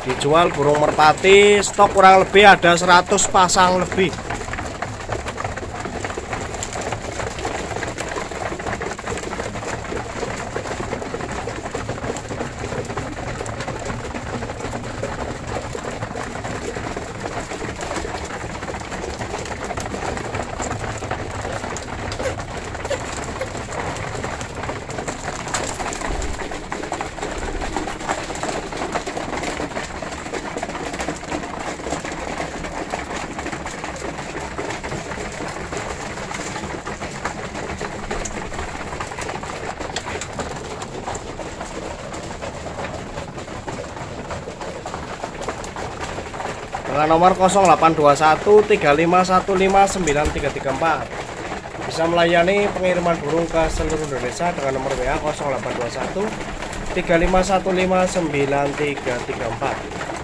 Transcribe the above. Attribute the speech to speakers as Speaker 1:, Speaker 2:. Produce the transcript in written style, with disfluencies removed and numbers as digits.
Speaker 1: dijual burung merpati. Stok kurang lebih ada 100 pasang lebih. Dengan nomor 0821 35159334 bisa melayani pengiriman burung ke seluruh Indonesia dengan nomor WA 0821 35159334.